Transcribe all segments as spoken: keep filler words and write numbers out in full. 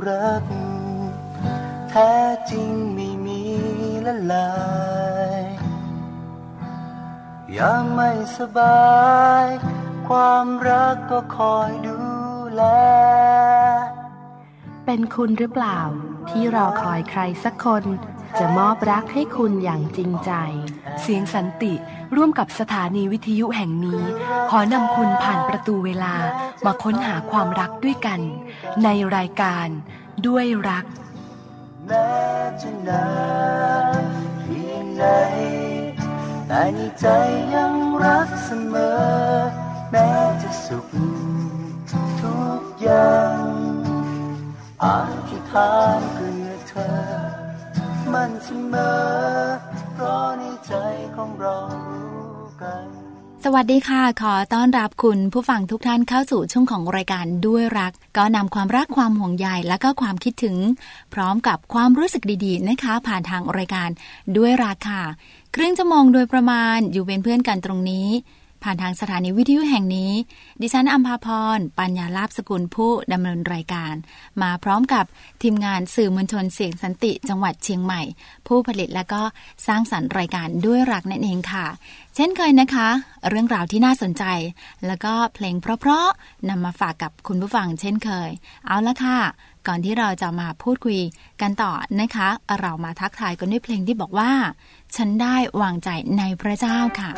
รักแท้จริงไม่มีละลายยามไม่สบายความรักก็คอยดูแลเป็นคุณหรือเปล่าที่รอคอยใครสักคนจะมอบรักให้คุณอย่างจริงใจเสียงสันติร่วมกับสถานีวิทยุแห่งนี้ขอนำคุณผ่านประตูเวลามาค้นหาความรักด้วยกันในรายการด้วยรักแม้จะนานเพียงไหนแต่ในใจยังรักเสมอแม้จะสุขทุกอย่างอธิษฐานเพื่อเธอมันเสมอเพราะในใจของเรารู้กันสวัสดีค่ะขอต้อนรับคุณผู้ฟังทุกท่านเข้าสู่ช่วงของรายการด้วยรักก็นำความรักความห่วงใยและก็ความคิดถึงพร้อมกับความรู้สึกดีๆนะคะผ่านทางรายการด้วยรักค่ะครึ่งชั่วโมงโดยประมาณอยู่เป็นเพื่อนกันตรงนี้ผ่านทางสถานีวิทยุแห่งนี้ดิฉันอัมพาพรปัญญาลาภสกุลผู้ดำเนินรายการมาพร้อมกับทีมงานสื่อมวลชนเสียงสันติจังหวัดเชียงใหม่ผู้ผลิตและก็สร้างสรรค์รายการด้วยรักนั่นเองค่ะเช่นเคยนะคะเรื่องราวที่น่าสนใจแล้วก็เพลงเพราะๆนำมาฝากกับคุณผู้ฟังเช่นเคยเอาละค่ะก่อนที่เราจะมาพูดคุยกันต่อนะคะเรามาทักทายกันด้วยเพลงที่บอกว่าฉันได้วางใจในพระเจ้าค่ะ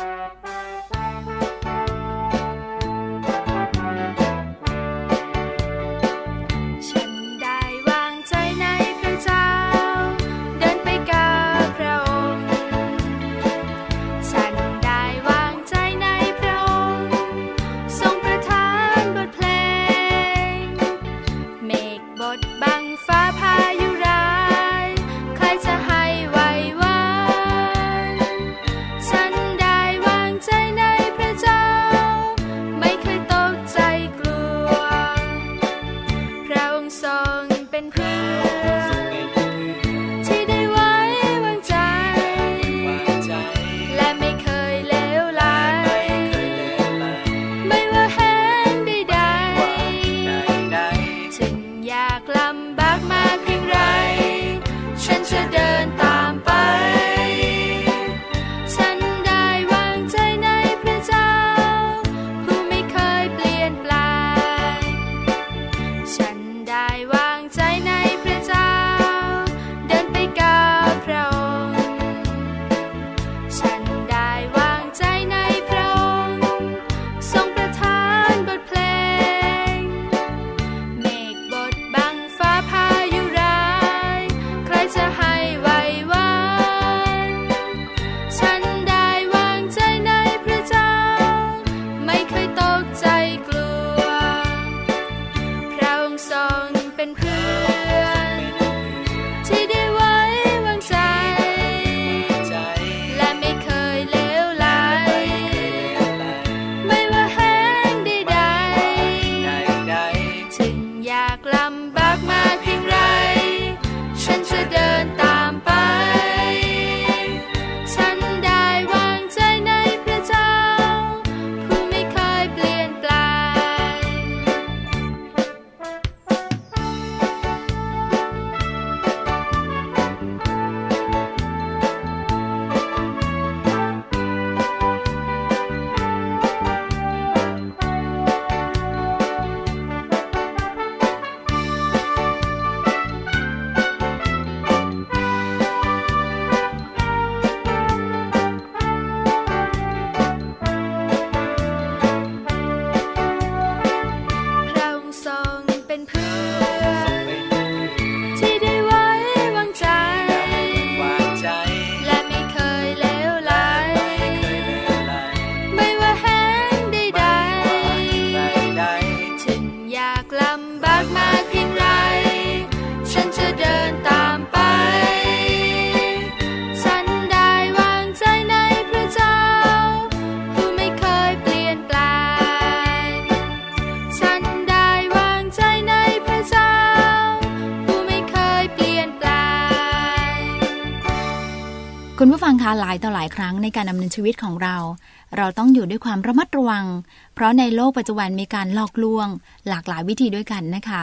คุณผู้ฟังคะหลายต่อหลายครั้งในการดำเนินชีวิตของเราเราต้องอยู่ด้วยความระมัดระวังเพราะในโลกปัจจุบันมีการหลอกลวงหลากหลายวิธีด้วยกันนะคะ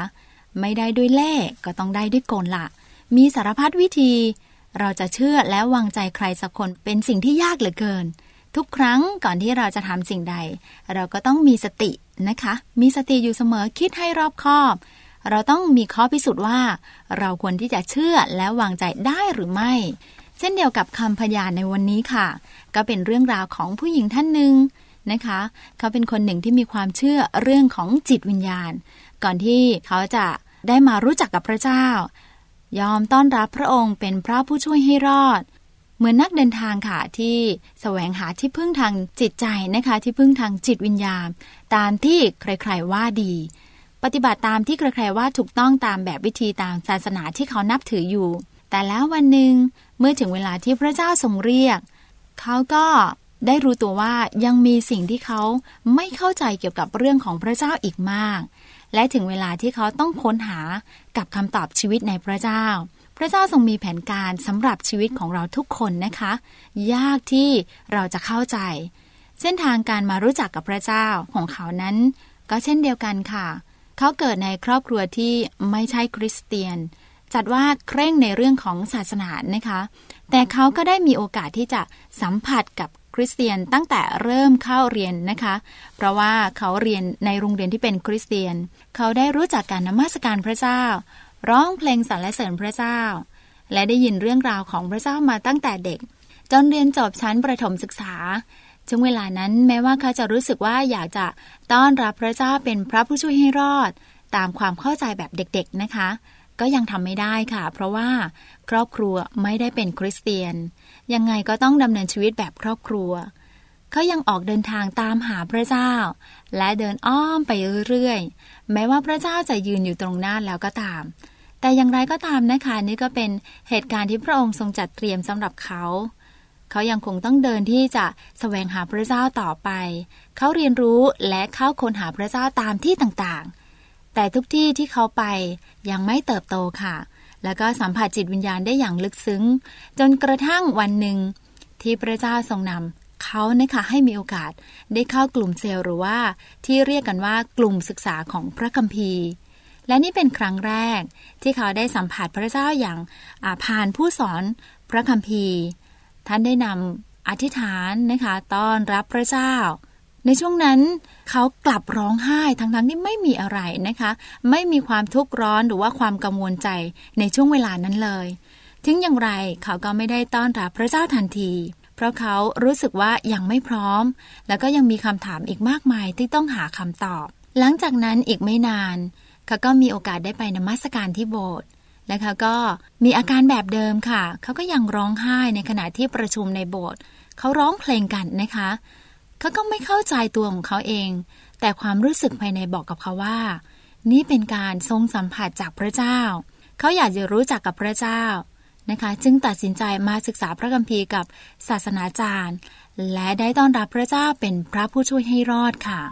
ไม่ได้ด้วยเล่ห์ก็ต้องได้ด้วยกลละมีสารพัดวิธีเราจะเชื่อและวางใจใครสักคนเป็นสิ่งที่ยากเหลือเกินทุกครั้งก่อนที่เราจะทำสิ่งใดเราก็ต้องมีสตินะคะมีสติอยู่เสมอคิดให้รอบคอบเราต้องมีข้อพิสูจน์ว่าเราควรที่จะเชื่อและวางใจได้หรือไม่เช่นเดียวกับคำพยานในวันนี้ค่ะก็เป็นเรื่องราวของผู้หญิงท่านหนึ่งนะคะเขาเป็นคนหนึ่งที่มีความเชื่อเรื่องของจิตวิญญาณก่อนที่เขาจะได้มารู้จักกับพระเจ้ายอมต้อนรับพระองค์เป็นพระผู้ช่วยให้รอดเหมือนนักเดินทางค่ะที่แสวงหาที่พึ่งทางจิตใจนะคะที่พึ่งทางจิตวิญญาณตามที่ใครๆว่าดีปฏิบัติตามที่ใครๆว่าถูกต้องตามแบบวิธีตามศาสนาที่เขานับถืออยู่แต่แล้ววันหนึ่งเมื่อถึงเวลาที่พระเจ้าทรงเรียกเขาก็ได้รู้ตัวว่ายังมีสิ่งที่เขาไม่เข้าใจเกี่ยวกับเรื่องของพระเจ้าอีกมากและถึงเวลาที่เขาต้องค้นหากับคำตอบชีวิตในพระเจ้าพระเจ้าทรงมีแผนการสำหรับชีวิตของเราทุกคนนะคะยากที่เราจะเข้าใจเส้นทางการมารู้จักกับพระเจ้าของเขานั้นก็เช่นเดียวกันค่ะเขาเกิดในครอบครัวที่ไม่ใช่คริสเตียนจัดว่าเคร่งในเรื่องของศาสนานะคะแต่เขาก็ได้มีโอกาสที่จะสัมผัสกับคริสเตียนตั้งแต่เริ่มเข้าเรียนนะคะเพราะว่าเขาเรียนในโรงเรียนที่เป็นคริสเตียนเขาได้รู้จักการนมัสการพระเจ้าร้องเพลงสรรเสริญพระเจ้าและได้ยินเรื่องราวของพระเจ้ามาตั้งแต่เด็กจนเรียนจบชั้นประถมศึกษาช่วงเวลานั้นแม้ว่าเขาจะรู้สึกว่าอยากจะต้อนรับพระเจ้าเป็นพระผู้ช่วยให้รอดตามความเข้าใจแบบเด็กๆนะคะก็ยังทำไม่ได้ค่ะเพราะว่าครอบครัวไม่ได้เป็นคริสเตียนยังไงก็ต้องดำเนินชีวิตแบบครอบครัวเขายังออกเดินทางตามหาพระเจ้าและเดินอ้อมไปเรื่อยๆแม้ว่าพระเจ้าจะยืนอยู่ตรงหน้าแล้วก็ตามแต่อย่างไรก็ตามนะคะนี่ก็เป็นเหตุการณ์ที่พระองค์ทรงจัดเตรียมสำหรับเขาเขายังคงต้องเดินที่จะแสวงหาพระเจ้าต่อไปเขาเรียนรู้และเข้าค้นหาพระเจ้าตามที่ต่างๆแต่ทุกที่ที่เขาไปยังไม่เติบโตค่ะแล้วก็สัมผัสจิตวิญญาณได้อย่างลึกซึ้งจนกระทั่งวันหนึ่งที่พระเจ้าทรงนำเขานะคะให้มีโอกาสได้เข้ากลุ่มเซลล์หรือว่าที่เรียกกันว่ากลุ่มศึกษาของพระคัมภีร์และนี่เป็นครั้งแรกที่เขาได้สัมผัสพระเจ้าอย่างผ่านผู้สอนพระคัมภีร์ท่านได้นำอธิษฐานนะคะต้อนรับพระเจ้าในช่วงนั้นเขากลับร้องไห้ทั้งๆที่ไม่มีอะไรนะคะไม่มีความทุกข์ร้อนหรือว่าความกังวลใจในช่วงเวลานั้นเลยถึงอย่างไรเขาก็ไม่ได้ต้อนรับพระเจ้าทันทีเพราะเขารู้สึกว่ายังไม่พร้อมแล้วก็ยังมีคำถามอีกมากมายที่ต้องหาคำตอบหลังจากนั้นอีกไม่นานเขาก็มีโอกาสได้ไปนมัสการที่โบสถ์และเขาก็มีอาการแบบเดิมค่ะเขาก็ยังร้องไห้ในขณะที่ประชุมในโบสถ์เขาร้องเพลงกันนะคะเขาก็ไม่เข้าใจตัวของเขาเองแต่ความรู้สึกภายในบอกกับเขาว่านี่เป็นการทรงสัมผัสจากพระเจ้าเขาอยากจะรู้จักกับพระเจ้านะคะจึงตัดสินใจมาศึกษาพระคัมภีร์กับศาสนาจารย์และได้ต้อนรับพระเจ้าเป็นพระผู้ช่วยให้รอดค่ะ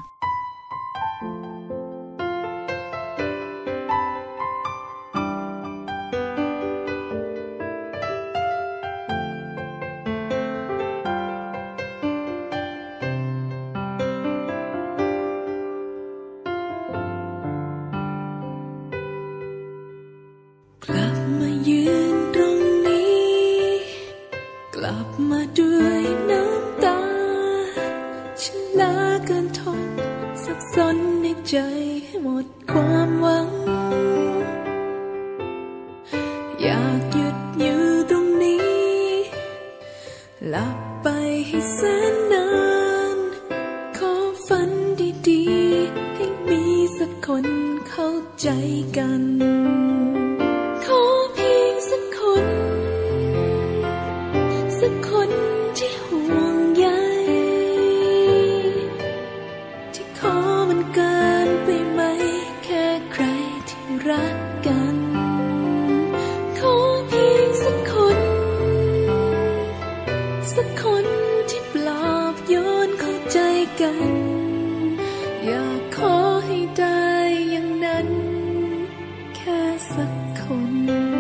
ใจให้หมดความหวังอยากหยุดอยู่ตรงนี้หลับไปให้แสนนานขอฝันดีๆให้มีสักคนเข้าใจกันขอเพียงสักคนสักคนที่ห่วงใยที่ขอมันเกินไปไหมแค่ใครที่รักกันขอเพียงสักคนสักคนที่ปลอบโยนเข้าใจกันอยากขอให้ได้อย่างนั้นแค่สักคน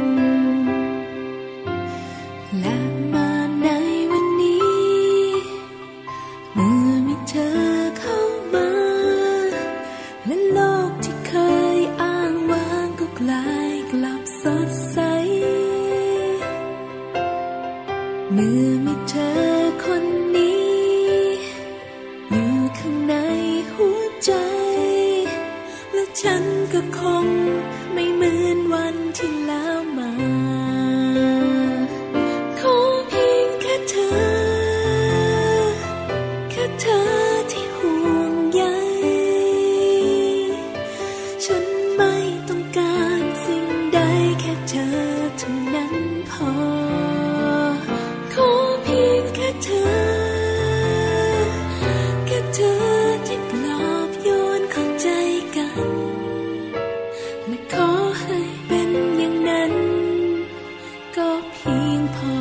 และมาในวันนี้เมื่อมีเธอเข้ามาและโลกที่เคยอ้างว้างก็คคงไม่เหมือนวันที่แล้วมาขอเพียงแค่เธอแค่เธอที่ห่วงใยฉันไม่ต้องการสิ่งใดแค่เธอเท่านั้นพอขอเพียงแค่เธอแค่เธอที่ปลอบโยนเข้าใจกันและขอให้เป็นอย่างนั้นก็เพียงพอ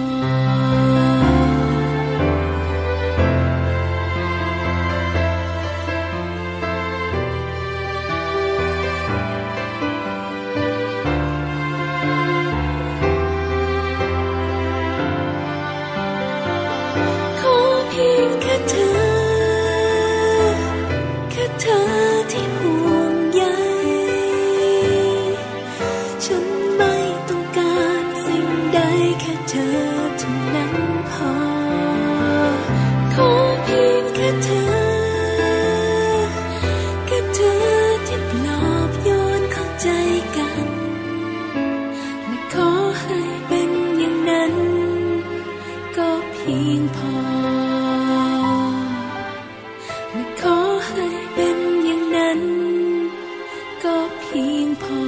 ขอเพียงแค่เธอแค่เธอที่ห่วงใยฉันไม่ต้องการสิ่งใดแค่เธอเท่านั้นพอขอเพียงแค่เธอแค่เธอที่ปลอบโยนเข้าใจกันและขอให้เป็นอย่างนั้นก็เพียงพอและขอให้เป็นอย่างนั้นก็เพียงพอ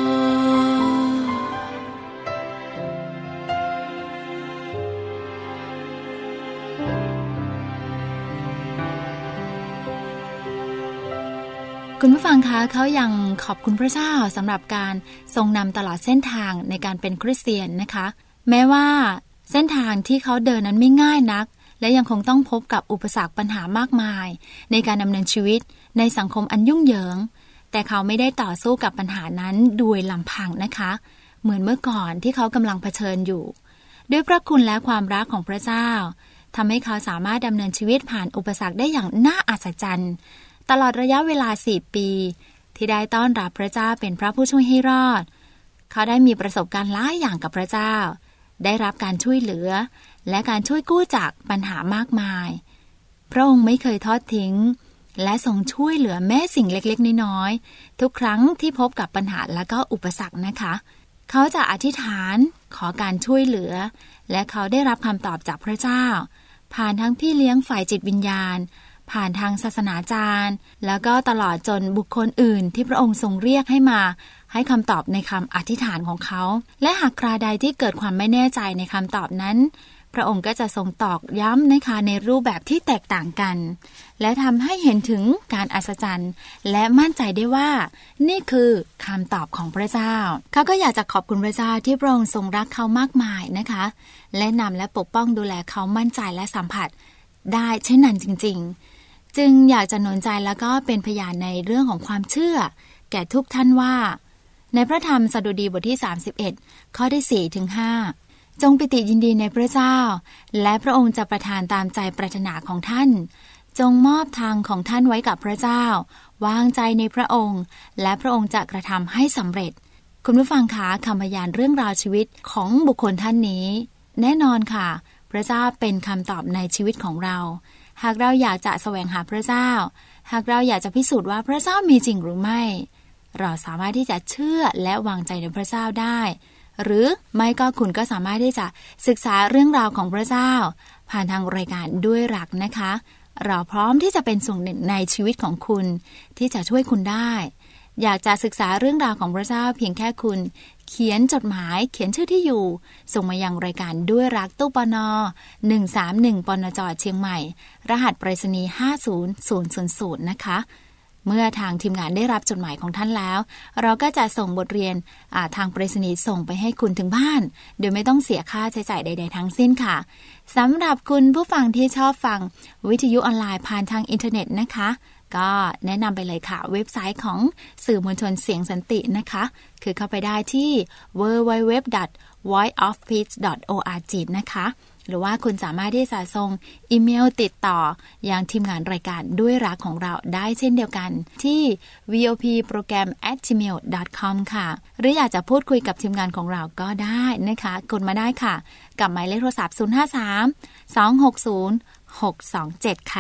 คุณผู้ฟังคะเขายังขอบคุณพระเจ้าสำหรับการทรงนำตลอดเส้นทางในการเป็นคริสเตียนนะคะแม้ว่าเส้นทางที่เขาเดินนั้นไม่ง่ายนักและยังคงต้องพบกับอุปสรรคปัญหามากมายในการดำเนินชีวิตในสังคมอันยุ่งเหยิงแต่เขาไม่ได้ต่อสู้กับปัญหานั้นโดยลำพังนะคะเหมือนเมื่อก่อนที่เขากำลังเผชิญอยู่ด้วยพระคุณและความรักของพระเจ้าทำให้เขาสามารถดำเนินชีวิตผ่านอุปสรรคได้อย่างน่าอัศจรรย์ตลอดระยะเวลาสี่ปีที่ได้ต้อนรับพระเจ้าเป็นพระผู้ช่วยให้รอดเขาได้มีประสบการณ์หลายอย่างกับพระเจ้าได้รับการช่วยเหลือและการช่วยกู้จากปัญหามากมายพระองค์ไม่เคยทอดทิ้งและทรงช่วยเหลือแม้สิ่งเล็กๆน้อยๆทุกครั้งที่พบกับปัญหาและก็อุปสรรคนะคะเขาจะอธิษฐานขอการช่วยเหลือและเขาได้รับคำตอบจากพระเจ้าผ่านทั้งพี่เลี้ยงฝ่ายจิตวิญญาณผ่านทางศาสนาจารย์แล้วก็ตลอดจนบุคคลอื่นที่พระองค์ทรงเรียกให้มาให้คำตอบในคำอธิษฐานของเขาและหากคราใดที่เกิดความไม่แน่ใจในคำตอบนั้นพระองค์ก็จะทรงตอกย้ำนะคะในรูปแบบที่แตกต่างกันและทำให้เห็นถึงการอัศจรรย์และมั่นใจได้ว่านี่คือคำตอบของพระเจ้าเขาก็อยากจะขอบคุณพระเจ้าที่พระองค์ทรงรักเขามากมายนะคะและนำและปกป้องดูแลเขามั่นใจและสัมผัสได้เช่นนั้นจริงๆจึงอยากจะหนุนใจแล้วก็เป็นพยานในเรื่องของความเชื่อแก่ทุกท่านว่าในพระธรรมสดุดีบทที่สามสิบเอ็ดข้อที่สี่ถึงห้าจงปิติยินดีในพระเจ้าและพระองค์จะประทานตามใจปรารถนาของท่านจงมอบทางของท่านไว้กับพระเจ้าวางใจในพระองค์และพระองค์จะกระทำให้สำเร็จคุณผู้ฟังคะคำพยานเรื่องราวชีวิตของบุคคลท่านนี้แน่นอนค่ะพระเจ้าเป็นคำตอบในชีวิตของเราหากเราอยากจะแสวงหาพระเจ้าหากเราอยากจะพิสูจน์ว่าพระเจ้ามีจริงหรือไม่เราสามารถที่จะเชื่อและวางใจในพระเจ้าได้หรือไม่ก็คุณก็สามารถที่จะศึกษาเรื่องราวของพระเจ้าผ่านทางรายการด้วยรักนะคะเราพร้อมที่จะเป็นส่วนหนึ่งในชีวิตของคุณที่จะช่วยคุณได้อยากจะศึกษาเรื่องราวของพระเจ้าเพียงแค่คุณเขียนจดหมายเขียนชื่อที่อยู่ส่งมายังรายการด้วยรักตู้ปนหนึ่งสามหนึ่งปนจเชียงใหม่รหัสไปรษณีย์ห้าศูนย์ศูนย์ศูนย์ศูนย์นะคะเมื่อทางทีมงานได้รับจดหมายของท่านแล้วเราก็จะส่งบทเรียนทางไปรษณีย์ส่งไปให้คุณถึงบ้านโดยไม่ต้องเสียค่าใช้จ่ายใดๆทั้งสิ้นค่ะสำหรับคุณผู้ฟังที่ชอบฟังวิทยุออนไลน์ผ่านทางอินเทอร์เน็ตนะคะก็แนะนำไปเลยค่ะเว็บไซต์ของสื่อมวลชนเสียงสันตินะคะคือเข้าไปได้ที่ ดับเบิลยู ดับเบิลยู ดับเบิลยู ดอท วอยซ์ ออฟ พีช ดอท โอ อาร์ จี นะคะหรือว่าคุณสามารถที่จะส่งอีเมลติดต่อยังทีมงานรายการด้วยรักของเราได้เช่นเดียวกันที่ วี โอ พี โปรแกรม แอท จี เมล ดอท คอม ค่ะหรืออยากจะพูดคุยกับทีมงานของเราก็ได้นะคะกดมาได้ค่ะกับหมายเลขโทรศัพท์ศูนย์ ห้า สาม สอง หก ศูนย์ หก สอง เจ็ดค่ะ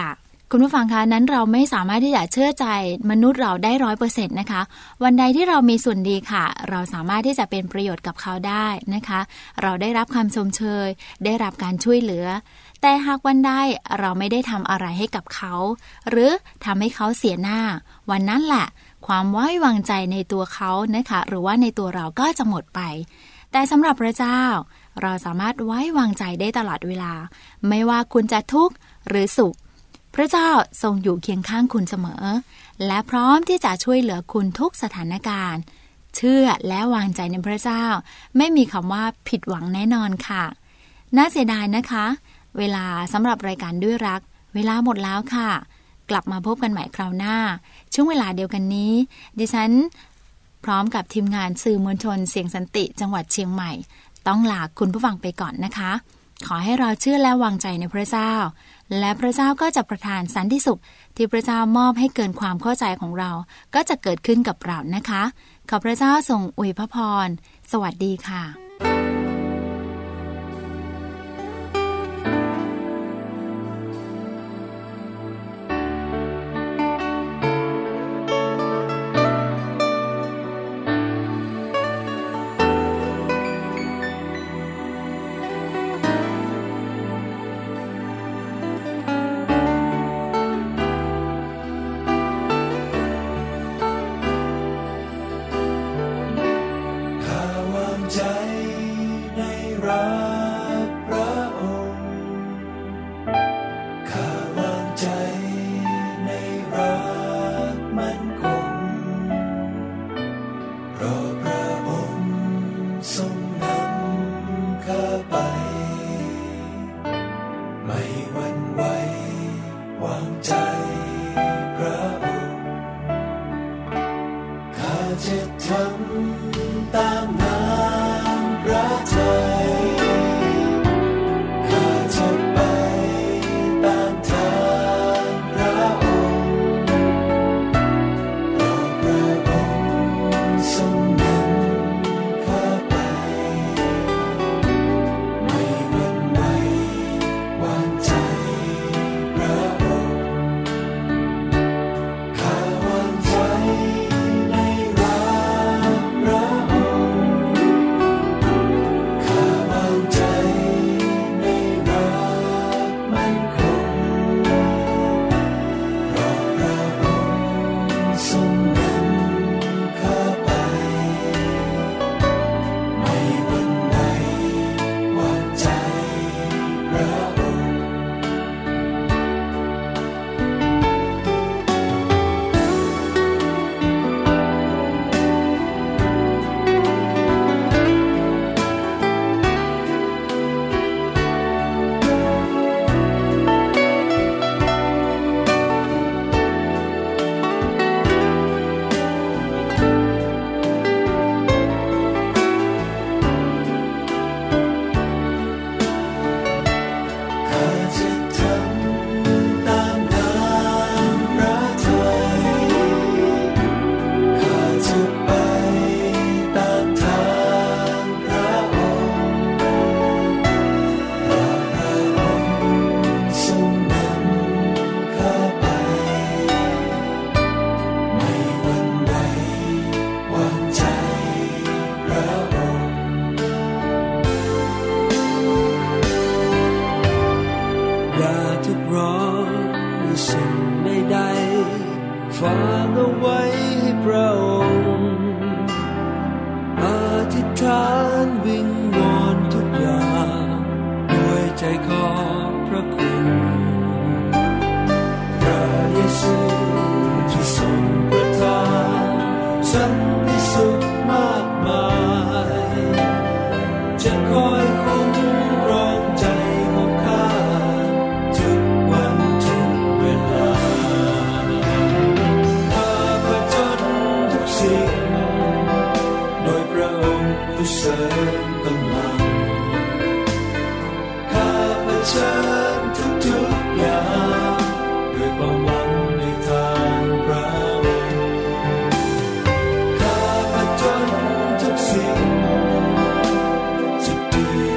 คุณผู้ฟังคะนั้นเราไม่สามารถที่จะเชื่อใจมนุษย์เราได้ร้อยเปอร์เซ็นต์นะคะวันใดที่เรามีส่วนดีค่ะเราสามารถที่จะเป็นประโยชน์กับเขาได้นะคะเราได้รับคำชมเชยได้รับการช่วยเหลือแต่หากวันใดเราไม่ได้ทำอะไรให้กับเขาหรือทำให้เขาเสียหน้าวันนั้นแหละความไว้วางใจในตัวเขานะคะหรือว่าในตัวเราก็จะหมดไปแต่สำหรับพระเจ้าเราสามารถไว้วางใจได้ตลอดเวลาไม่ว่าคุณจะทุกข์หรือสุขพระเจ้าทรงอยู่เคียงข้างคุณเสมอและพร้อมที่จะช่วยเหลือคุณทุกสถานการณ์เชื่อและวางใจในพระเจ้าไม่มีคำว่าผิดหวังแน่นอนค่ะน่าเสียดายนะคะเวลาสำหรับรายการด้วยรักเวลาหมดแล้วค่ะกลับมาพบกันใหม่คราวหน้าช่วงเวลาเดียวกันนี้ดิฉันพร้อมกับทีมงานสื่อมวลชนเสียงสันติจังหวัดเชียงใหม่ต้องลาคุณผู้ฟังไปก่อนนะคะขอให้เราเชื่อและวางใจในพระเจ้าและพระเจ้าก็จะประทานสันติสุขที่พระเจ้ามอบให้เกินความเข้าใจของเราก็จะเกิดขึ้นกับเรานะคะขอพระเจ้าทรงอวยพระพรสวัสดีค่ะ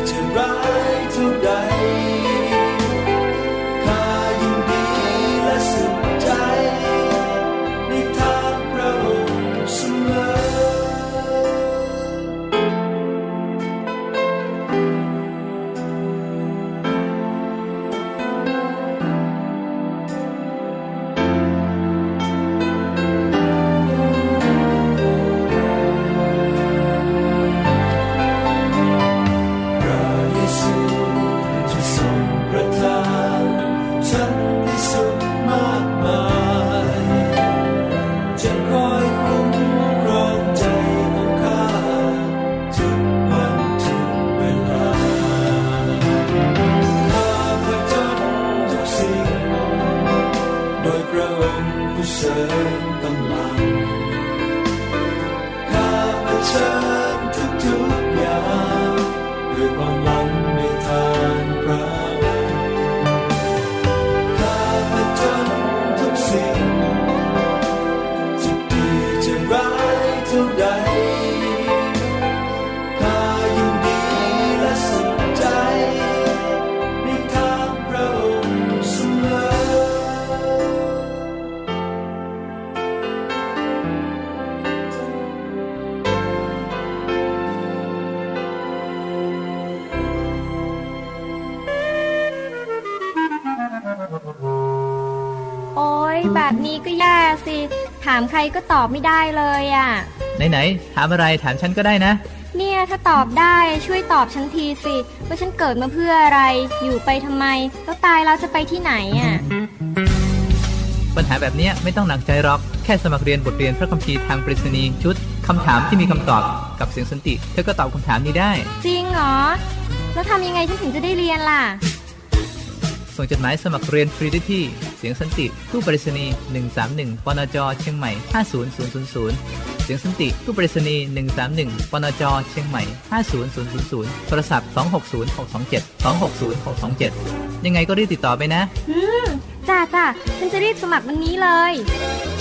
สแบบนี้ก็แย่สิถามใครก็ตอบไม่ได้เลยอ่ะไหนๆถามอะไรถามฉันก็ได้นะเนี่ยถ้าตอบได้ช่วยตอบฉันทีสิว่าฉันเกิดมาเพื่ออะไรอยู่ไปทำไมแล้วตายแล้วจะไปที่ไหนอ่ะปัญหาแบบนี้ไม่ต้องหนักใจหรอกแค่สมัครเรียนบทเรียนพระคัมภีร์ทางไปรษณีย์ชุดคำถามที่มีคำตอบกับเสียงสันติเธอก็ตอบคำถามนี้ได้จริงเหรอแล้วทำยังไงฉันถึงจะได้เรียนล่ะส่งจดหมายสมัครเรียนฟรีได้ที่เสียงสันติตู้ไปรษณีย์หนึ่งสามหนึ่งปนจเชียงใหม่ห้าศูนย์ศูนย์ศูนย์ศูนย์เสียงสันติตู้ไปรษณีย์หนึ่งสามหนึ่งปนจเชียงใหม่ห้าศูนย์ศูนย์ศูนย์ศูนย์โทรศัพท์สองหกศูนย์ หกสองเจ็ด สองหกศูนย์ หกสองเจ็ดยังไงก็รีบติดต่อไปนะอืมจ้าจ้าฉันจะรีบสมัครวันนี้เลย